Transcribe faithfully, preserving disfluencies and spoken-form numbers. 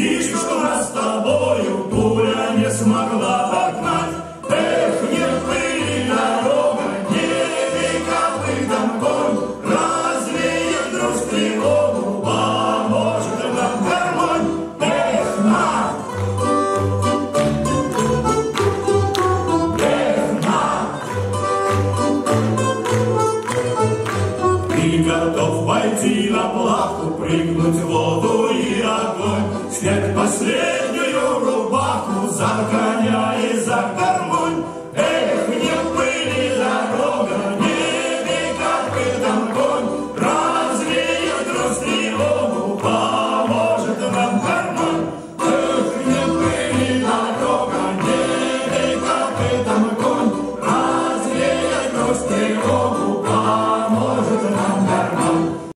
И что нас с тобою пуля не смогла догнать. Эх, не пыли дорога, не бей копытом конь, развеет друг тревогу, поможет нам гармонь. Эх, на! Эх, на! Ты готов пойти на плаху, прыгнуть в воду и огонь, снять последнюю рубаху за коня и за гармонь. Эх, не пыли дорога, не бей копытом конь, развеет груз тревогу, поможет нам гармонь. Эх, не пыли дорога, не бей копытом конь, развеет груз тревогу.